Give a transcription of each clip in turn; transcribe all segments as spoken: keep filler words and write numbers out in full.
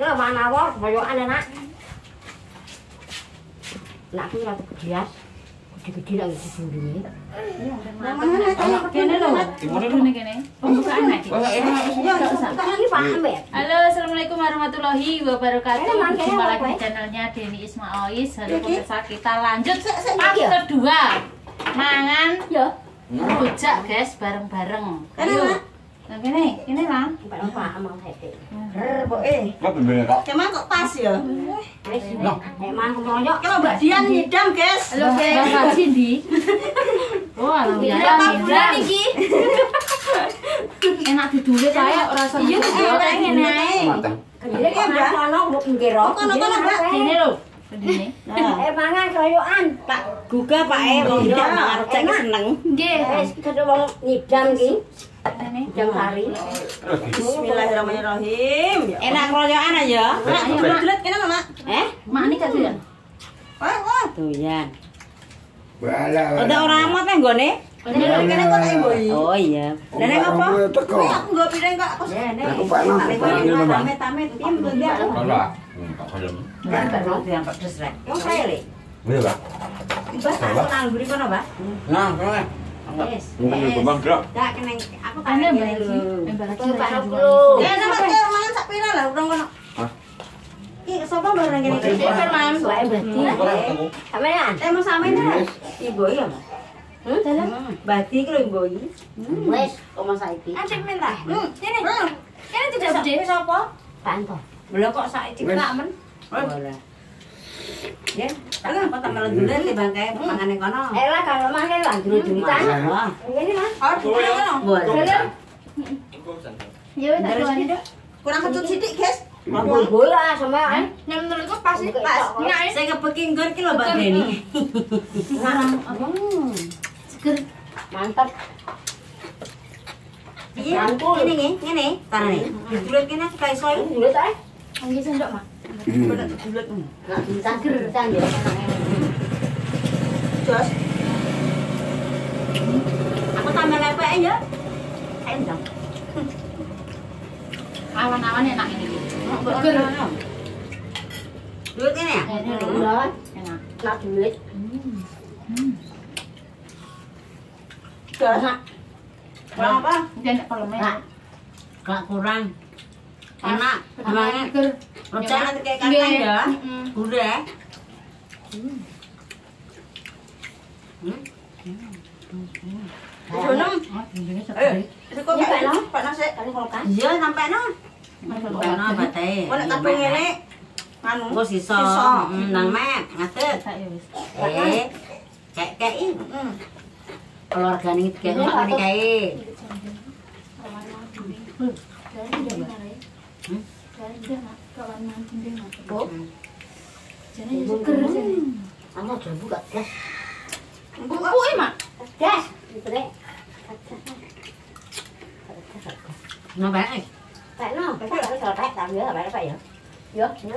Lah mana wae koyokan enak. Lah aku ora kegias. Gede-gede lagi sesundune. Iya, mana kene lho. Kene kene. Pembukaan nek. Halo, assalamualaikum warahmatullahi wabarakatuh. Jumpa lagi di channelnya Deni Ismaois. Halo pemirsa, kita lanjut part kedua. Mangan yo. Rujak guys, bareng-bareng. Ayo. Nah, kene, kene lah. Pak amang hete. Rer poke. Kok bener kok? Keman kok pas ya. Wis nek mang kemoyok Kalau Mbak Dian ngidam, guys. Halo guys, Mbak Cindy. Wah, ya bulan iki. Enak didulit kae ora usah. Iya, ngene ae. Mateng. Kedire kok ana mbok ngkira. Kono-kono, Mbak. Kene lho. Kene. Eh mangan koyokan. Pak gugah Pak E wong Iya, mangan rujak enak. seneng. Nggih. Wis kita wong ngidam iki. Kene. Jam hari. Bismillahirrahmanirrahim. Enak royokan aja. Mak, Ayo Mak. dulet kene, Mak. Eh, mak ini gak doyan. Wah, wah, doyan. Bala. Ada orang amat nang gone. Kene Kene kene kok tak mboi. Oh iya. Lah nek apa? Teko. Aku nggo piring kok. Aku Aku Pak Noh, Tamit-tamit tim ndi aku. Ora. Tak koyo. Kan yang pedes rek. Yang saya le. Iya, Pak. Mbak, aku nang mburi kono, Mbak. Nah, kowe. Wes. Ini kembang gerak. Dak kene aku Ana kan mbak lagi. Mbak lagi. Ya nama kau mangan sak pira lah urang kono. Ki sapa barang kene iki? Firman, wae berarti. Sampean. Temo samene. Ibu iya, Mas. Hmm, dalam. Bati ki lho ibu iki. Wes, kok mas saiki. Adik minta. Hmm, Kene. Kene tidak gede. Wis apa? Panto. Lho kok saiki tak men. Ora. Ya, tak apa tak melu dulu timbang kae mangane kono. Eh lah kalau makan lah dulu-dulu kan. Ini Mas. Oh, kono. Boleh. Ya wis tak tuani. Kurang kecut sithik, guys. Ngomong bola sama Yang menurutku pas sih Pas. Nah, Sing kepeki nggon ki lho Mbak Deni. apa? Seger. mantap. Piye? Ngene nggih, ngene. Tarane. Didulet kene kae iso iki. Dulu ta? Nggih sendok, Mak. Didulet didulet. Enggak bisa gerutan ya. Jos. Aku tambah lepek ya. Endang. Awan-awan enak ini. Seger. Duit ini ya? Kayaknya lho. Udah, Enak. nak duit. Jos. Kurang apa? Jangan perlemnya. Nah, gak kurang. Enak. Emangnya Seger. rujak nanti kayak kacang ya? Udah. Jonom. Eh, itu kok Pak kayak Noh? Pak Noh sih. Kali kulkas. Iya, sampai no. Sampai no bate. Kok nek kadung ngene anu. Kok sisa. Nang mek, ngatet. Eh. Kayak kayak ini. Keluarga nih kayak mak nih kayak. Oh, Jadi seger sih. ana jambu gak gas. Empuk Mak. Gas. Gitu deh. Nó bán đi. Phải nó, phải nó phải phải tạm nhớ là phải phải vậy. Vô, nhớ.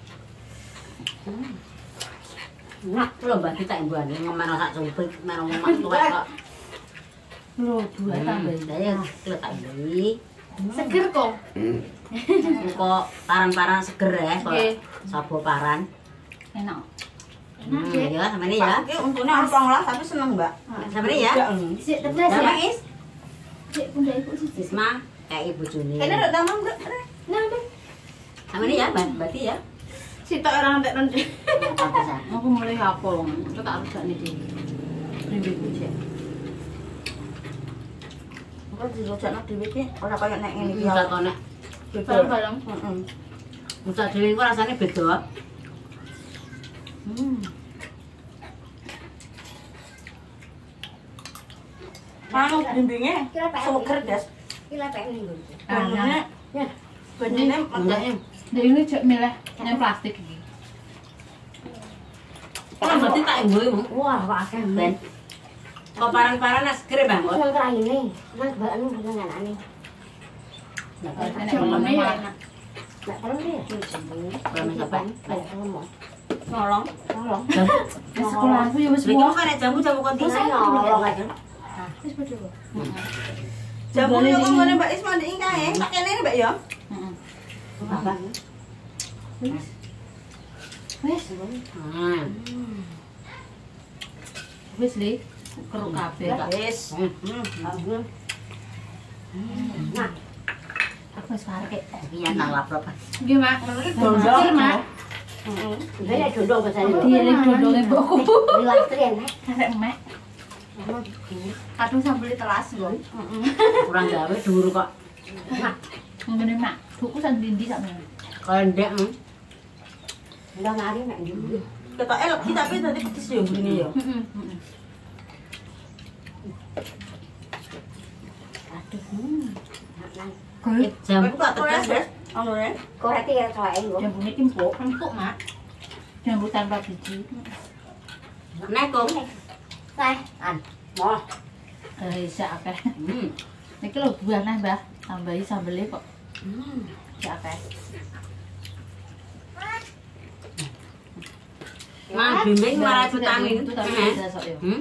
Nak belum bantu tak buan ngomong mana sak sumpit mana ngomong tuwa kok. Lho, dua tambah. Saya lu tak beli. Seger kok. Kok paran-paran seger ya kok. Nggih. Sabo paran. Enak. Hmm, ya sama ini ya. Ini untungnya ompong lah, tapi seneng mbak. Sama ini ya. Sik tetes Sama ya. Is. Sik pundak ibu sih. Isma kayak ibu Juni. Ini udah taman mbak. Nah, udah. Sama ini ya, berarti ya. Si tak orang tak nanti. Aku mulai hafal. Aku tak harus nih di. Rindu cek. Kok di rojak nak di wiki, orang kayak naik ini Bisa dia. konek. Bareng-bareng. Musa dhewe kok rasane beda. Hmm. Anu bimbingnya, suker des. Kira pengen nih. Banyaknya, Ya. banyaknya Enggak ya. Dari ini cek milih yang plastik ini. Kan berarti tak nggowo. Wah, kok akeh Ben. men. Kok paran-paran askre Bang. Kok yang terakhir nih, nang kebakan dengan anane. Enak perlemnya ya enak. Enggak perlu dia. Permen kapan? Banyak lemon. nolong. Tolong. Di sekolah aku ya wis Iki semua. kok nek jamu-jamu kontinen Nolong aja. Wis padha kok. Jamu yo kok ngene Mbak Is mandi kae. Tak kene mbak yo. Heeh. Apa? Wis. Wis. Hmm. Wis li. Keruk kabeh tak. Wis. Nah, Aku wis parek. Iya nang laplop. Nggih, Mak. Dondong, Mak. Heeh. ini dodong bahasa ini. Dieling dodonge mbokku. Liwat tren, Nek. Karek Mak. Aduh sambel telas lho. Kurang gawe dhuwur kok. Ngene Mak. Tuku sak ndi sak ngene. Kondek. Udah ngari nek ndi. Ketoke legi tapi tadi pedes yo mrene yo. Heeh. Aduh. Kok Jam Aku gak tegas, Des. Anu ya. Korek ya soalnya lho. jambune empuk, empuk Mak. Jambu tanpa biji. nek kok. Teh, an. Mau. Eh, sak akeh. Hmm. Niki lho buah neh, Mbah. Tambahi sambele kok. Hmm. Sak akeh. Mang bimbing marai vitamin. Itu tapi Eh. bisa sok yo. Hmm.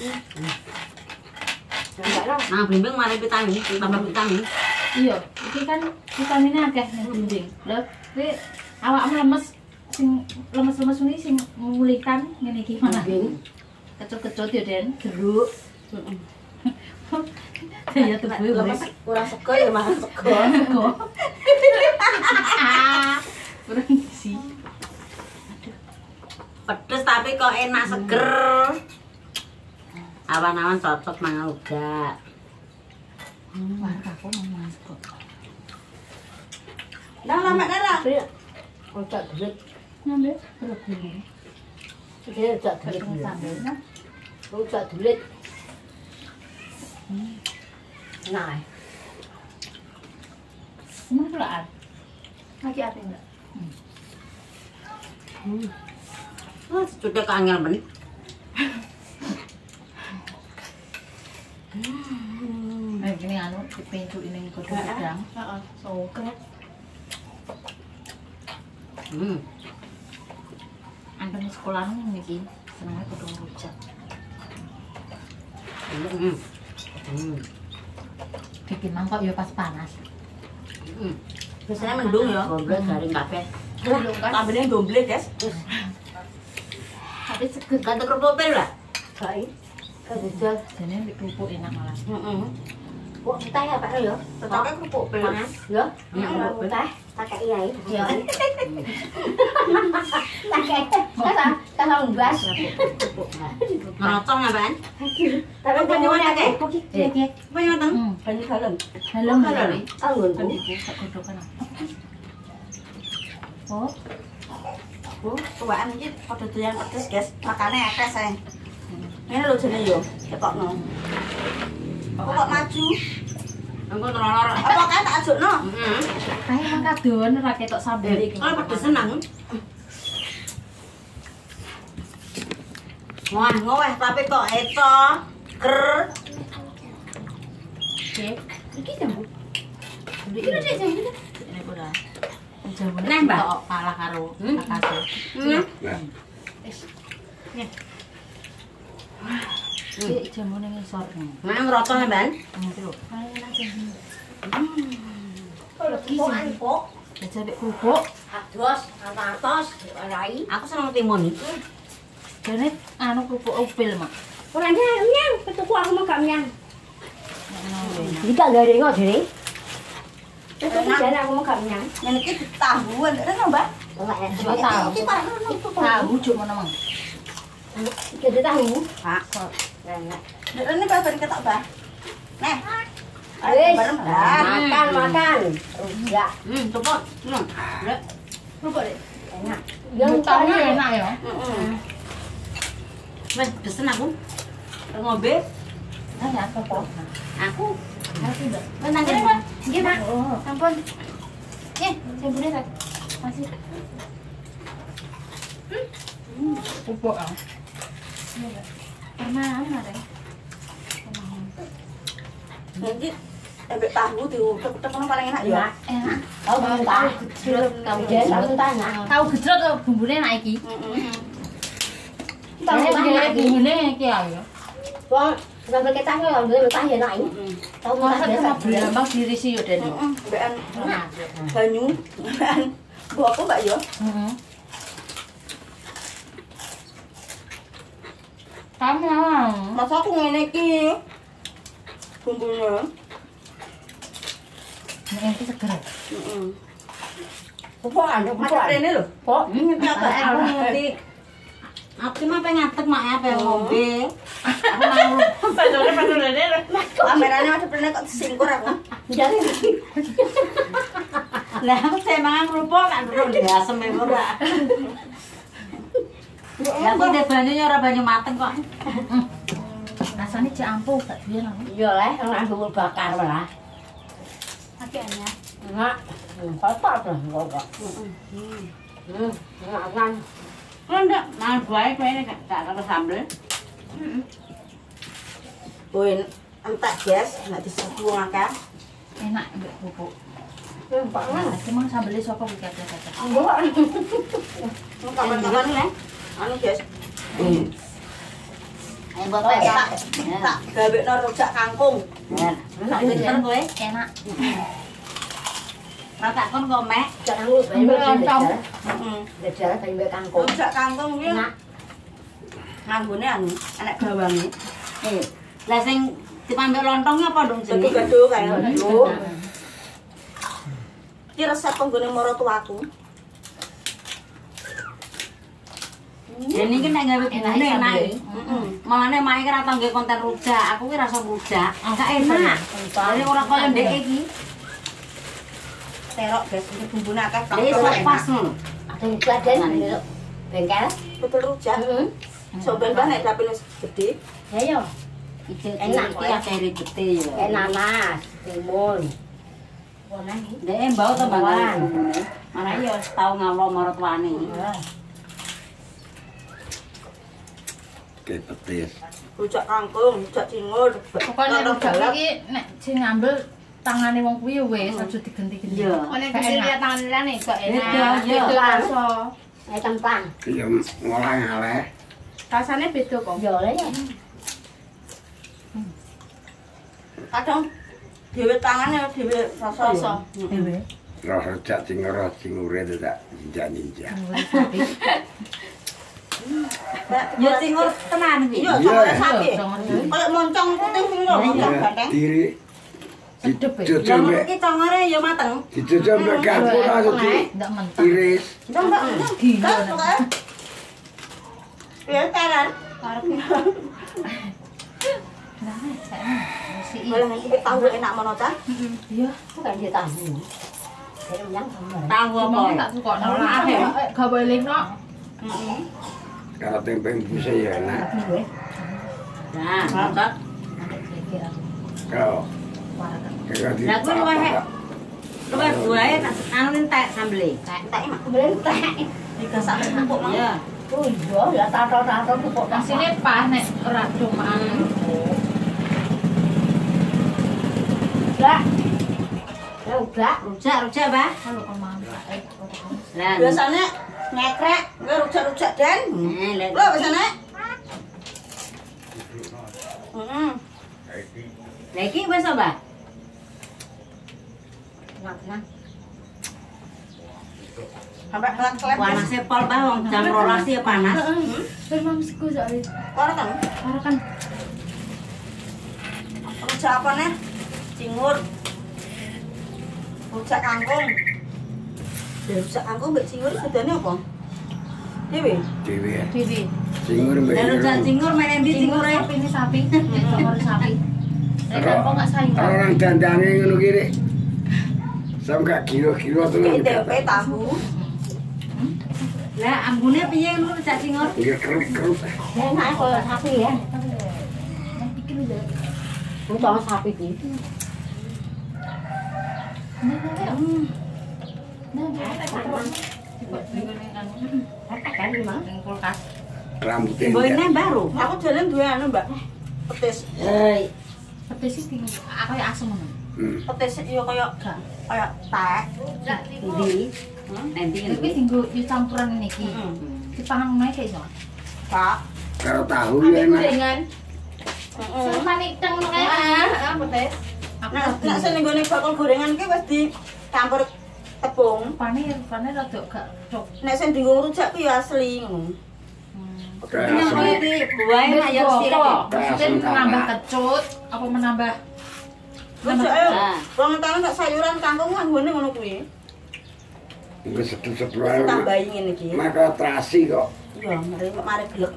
Enggak lah. Mang bimbing marai vitamin, tambah vitamin. Iya, iki kan vitaminnya akeh ning dinding. Lho, kuwi awakmu lemes sing lemes-lemes ini sing memulihkan ngene iki mana? Kecut-kecut ya, Den. Geruk. Daya tubuh wis Kurang sego ya, Mas. Sego. sego. Kurang isi. Pedes tapi kok enak seger. Awan-awan cocok mangan uga. Wah, aku mau masuk. Nah, lama nara. Otak duit. Ngambil terus dulu. Dia otak duit. Terus sambil nah. Otak duit. Nah, Semua kelaan. Lagi apa enggak? Wah, sudah keangel men. Eh, ini anu dipintu ini kudu gedang. Heeh. Soket. Hmm. Anten sekolah niki senengnya kudu rujak. Hmm. Hmm. Bikin mangkok ya pas panas. Hmm. Biasanya mendung ya. Gombel garing kabeh. Belum kan? Tambahnya domble, Des. Tapi seger. Ganti kerupuk pel lah. baik. Kerja. Jane nek kerupuk enak malah. Heeh. Kok teh apa ya? Cocoknya kerupuk pel. Panas, ya? Hmm. Kalau teh pakai iya ya. Ya. Pakai. Kalau kalau ngebas. Kerupuk. Ngerocong apaan? Tapi penyuwun akeh. Iya, iya. Apa yang mateng? Hmm. Banyak dalam. Halo, Halo. Mbak. Anggun. Kan iku sak godokan. Oh, Bu, tuaan iki padha doyan pedes, guys. Makane akeh saya. Ngene lho jane yo, ketokno. Kok maju? Engko telur. Apa kan tak ajukno? Heeh. kae mang kadon ora ketok sambel iki. Kalau pedes senang. Wah, ngoweh tapi kok eco. Ker. Oke. Iki jambu. Iki lho jambu. Ini ora. Jambu Neh, Mbak. tok kalah karo Hmm. kakase. Hmm. Iki jambu ning ngisor. Mang ngerocong Ban. Iki lho. Kae enak jambu. Lagi sih. Kok Jajal mek kerupuk. ados, atos, rai. Aku seneng timun. Jane anu kerupuk upil, Mak. Orangnya nyang, petuku aku mau gak nyang. Enak. Jika gak ada yang jadi. Petuku jane aku mau gak nyang. Ngene iki tahuan, rene, Mbak. Enggak ya. Coba tahu. Iki Pak, Tahu cuk mana, Mang. Jadi tahu. Pak. Enak. Rene Mbak ben ketok, Mbak. Nih. Wis, bareng, Mbak. makan, makan. Ya, Hmm, cepet. Hmm. Lek. Kerupuk deh. enak. Yang Yang tahu enak. enak ya. Heeh. Wes pesen aku. Ngombe. Nah, ya apa kok? Aku. Aku udah. Wes nang Ini, kene. Pak. Nggih, Pak. Ampun. Eh, jambune tak. Masih. Hmm. Kerupuk ah. Pernah ada. Iki ebek tahu diutek-utek paling enak ya. Enak. Enak. Tahu belum tahu. Gejrot tahu Jadi gejrot. aku tanya. Tahu gejrot tuh bumbune enak iki. Heeh. Tahu tanya lagi. bumbune iki ayo. Wong sampai kita nggak ambil mentah ya nak ini. Tahu mentah Masa biasa. sama berambang dirisi yo Den. Heeh. Mbekan Enak. banyu. Mbekan Bu apa Mbak yo? Heeh. Kamu Masa aku ngene iki. Bumbunya. nek iki seger. Heeh. Pupuk anu, pupuk Ada rene lho. Pok, Ini apa aku ngerti. Aku mah pengen ngatek mak ya pengen ngombe. Aku mau Padahal padahal rene. Kameranya ada rene kok disingkur aku. jadi lah aku saya mangan kerupuk nak durung diasem e ora. Ya aku ndek banyu ora banyu mateng kok. Rasane cek ampuh gak duwe lho. yo leh nganggo bakar lah. Akhirnya. Enggak, kotor lah kok. Hmm, makan. Ndak mal bae kowe nek gak karo sambel. Boin entek guys, nek disepu akeh. Enak mbek pupuk. Pak Nah, cuma sambelé sapa iki kata-kata. Kapan-kapan le. Anu guys. Ayo mbok tak Tak gawekno rujak kangkung. Enak pinter kowe. Enak. Masak kon kok mek. Jangan lu lontong. Heeh. Dajal tempe kangkung. Rujak kangkung iki Enak. nganggone anu, enek bawange. Eh, lah sing dipambek lontongnya apa dong jenenge? Gado-gado kae. Yo. Iki resep penggone maratuaku. Jadi ini nek gawe Enak gune sambel. enak. Heeh. Malane mae ki ra tau nggih konten rujak. Aku ki rasa rujak. Gak enak. Jadi ora koyo ndek iki. Terok guys, iki bumbune akeh Wis banget. pas ngono. Ada yang kladen di bengkel. Betul rujak. Heeh. Soben banget dapil wis gede. Ya yo. Iki Enak, iki akeh gede ya. Enak nanas, timun. Warna iki. Ndek mbau to banget. Mana ya tau ngalo maratuane. Oke, petis. Rujak kangkung, rujak cingur. Pokoknya rujak iki nek sing ngambil tangane wong kuwi wis aja digenti-genti. Iya. Nek iki lihat tangan liyane kok Beda, enak. iya. Beda rasa. Eh tempang. Iya, ngolah ngaleh. Rasane beda kok. Yo le ya. Kadang dhewe tangane dhewe rasa. Rasa. Dhewe. Roh rujak cingur cingure tidak ninja-ninja. Ya cingur tenan iki. Iya, Iya. sama sapi. Kayak moncong putih sing lho, moncong Iya, gandeng. diri. Sedep ya. Dicucuk Lah mbek iki congore ya mateng. dicucuk mbek kapur langsung di Ndak mentah. iris. Enggak, enggak, enggak. Gila, Kan, Nak. pokoknya. Ya, tenan. Si Malah nanti tahu enak mono ta. iya. Bukan dia tahu. Saya yang sama. Tahu Cuma apa? tak suka nolak ya. Gak boleh no. Heeh. Kalau tempe busnya ya enak. Nah, mantap. Kalau kalau di Lah kuwi luwih luwih buahe anu entek sambele. Entek mak. Berentek. Digasak mek empuk mang. Iya. Oh iya, ya tato-tato tuh kok Asine pas nek ora cuman. Lah. Ya udah. Rujak, rujak, Mbah. Kalau kemana? Lah. Biasanya ngekrek, enggak rujak-rujak den. Eh, lek. Lho biasanya. Heeh. Lah iki wis apa? Tenang-tenang. Sampai kelak-kelak. Panase pol Mbah wong jam rolas ya panas. Heeh. Wis mamsku soalnya. Ora kan? Ora kan Rujak apa nih? Cingur. Rujak kangkung. Ya rujak kangkung mbek cingur bedane apa? Dewe. dewi ya. Dewi. Cingur mbek. Lah rujak cingur main endi Cingur cingure? sapi ini sapi. Cingur sapi. Nek kok enggak sayur. Orang dandane ngono kiri. Sam gak kilo-kilo tuh Iki enggak. tempe tahu. Lah ambune piye ngono rujak cingur? Enggak kerup-kerup. Ya enak kalau sapi ya. Untuk sapi gitu. Kan gimana? Kulkas. Rambutnya Boine enggak. baru. Aku jalan dua anu, Mbak. Petis. Hei. Petis iki aku ya asem ngono. Hmm. Petis yo kaya kaya tek. Lah Ndi? Nanti iki ngene. dienggo campuran niki. Heeh. Dipangan ngono kae iso. Pak. Kalau tahu ya enak. Gorengan. Heeh. Sing panik teng ngono kae. Heeh, petis. Nah, nek sing nggone bakul gorengan ki wis dicampur tepung. Rupane rupane rada gak cocok. Nek sing dienggo rujak ku ya asli ngono. Kayak Yang asam. iki buahe nek ya sirip. Maksudnya menambah kecut apa menambah Rujak ayo. Wong tangan sak sayuran kangkung nggone ngono kuwi. Iku sedu-sedu ae. Tambahi ngene iki. Maka terasi kok. Iya, mari mari glek.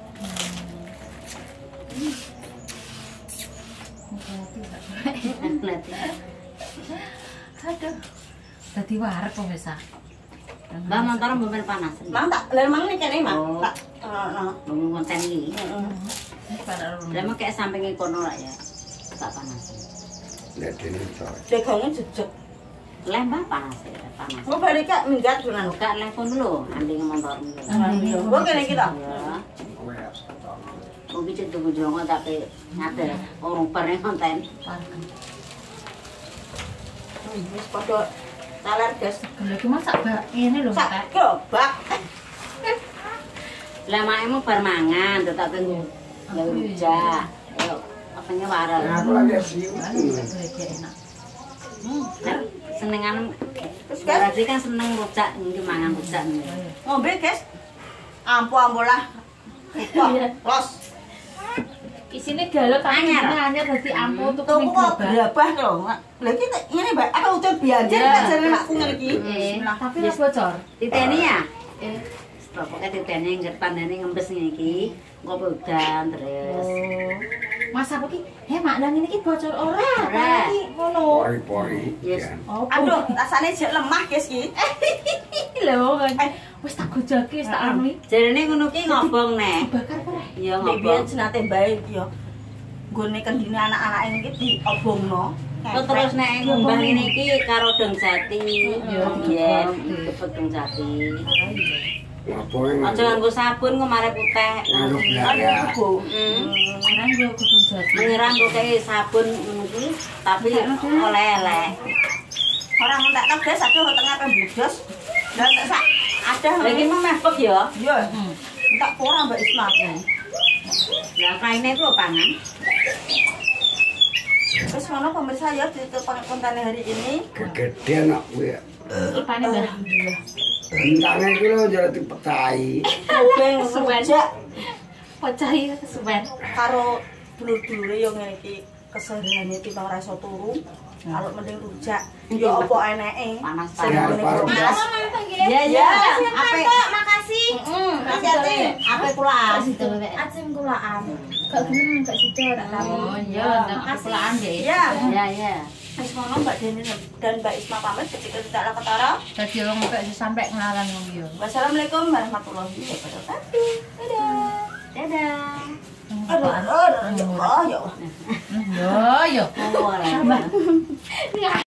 Aduh. Dadi wareg pemirsa. Mbak motor mben panas. Mang tak lha mang nek kene mang. Oh. Tak heeh. Ngomong konten iki. Heeh. Lah mek sampinge kono lah ya. Tak panas. Lihat ini coy. Dagange jejeg. Lah Mbak panas ya, panas. Mau balik kak minggat jualan. Gak telepon dulu, anding motor dulu. Gua kene kita. Ya. Mungkin itu jongo tapi nyata orang pernah konten. Wis padha talar gas. Lha iki masak bak ngene lho, Sak Kak. gerobak. Lah makemu bar mangan tetap tunggu. Ya rujak. Yo, apanya waral. Aku lagi siu. Enak. Kan senengan berarti kan seneng rujak iki mangan rujak. Ngombe, guys. Ampu-ampu lah. Wah, los. Isine galon tapi Anyar. anyar dadi ampuh untuk Tuku ning kok gerobak. berabah lho. Lah iki ngene, Mbak. Apa udah bianjen Ya. tak jare makku ngene iki. Eh, Tapi ora bocor. Titeni ya? Eh, Pokoknya titeni ngertandane ngembes iki. Engko udan terus. Mas apa ki? He mak nang ini ki bocor ora. Ora. Iki ngono. Pori-pori. Yes. ya. Oh, Aduh, rasane jek lemah, guys iki. lho kan. Wis tak gojake wis tak anu iki. Jarene ngono ki ngobong nek. Dibakar ora? Ya Nek biyen ngobong. jenate bae iki ya. Nggone kendine anak-anak iki diobongno. Kok terus nek ngembang ngene iki karo dong jati. Ya, Biyen oke. kepet dong jati. Ngapain? Aja nganggo sabun kok mare putih. Nganggo Kan belanja. iku. Hmm. Nang yo kudu jati. Menyeram kok kayak sabun ngono ki tapi oleh-oleh. Orang tak tahu guys, aduh tengah pembudos. Dan tak sak ada Lagi mau mepek ya. Iya. Tak ora Mbak Isma aku. Lah kaine ku pangan. Terus mana pemirsa ya di konten hari ini. Kegedean aku ya. Ipane Mbah. Bintangnya itu loh jadi dipetai. Beng Kesuwen. rujak Pecahi kesuwen. karo dulur-dulure yo ngene iki kesehariane timbang ra iso turu. Kalau mending rujak, ya apa eneke. Panas Sing Ya, ngene paru kertas. Ya ya. Ape Makasih. heeh, hati-hati. Ape kulaan. Ajeng kulaan. Gak gelem gak sida tak tahu. Oh iya, nang kulaan deh. Ya, Ya ya. wis ngono Mbak Deni dan Mbak Isma pamit ketika tidak ketara. Dadi wong mek sampe kenalan wong yo. Wassalamualaikum warahmatullahi wabarakatuh. Dadah. Dadah. Aduh, aduh, aduh, ya Allah. Yo yo. Mau ora.